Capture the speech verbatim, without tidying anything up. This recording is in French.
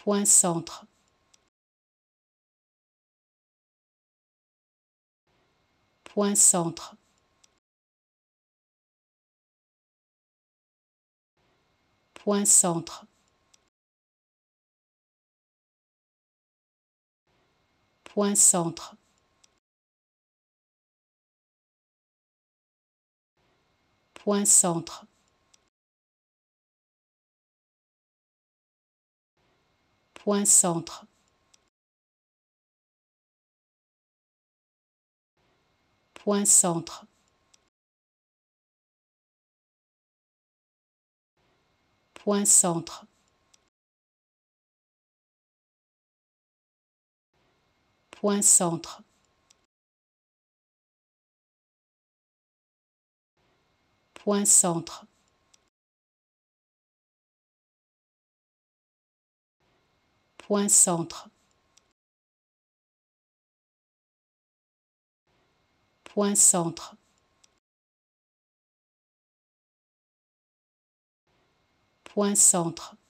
Point centre. Point centre. Point centre. Point centre. Point centre. Point centre. Point centre. Point centre. Point centre. Point centre. Point centre. Point centre. Point centre.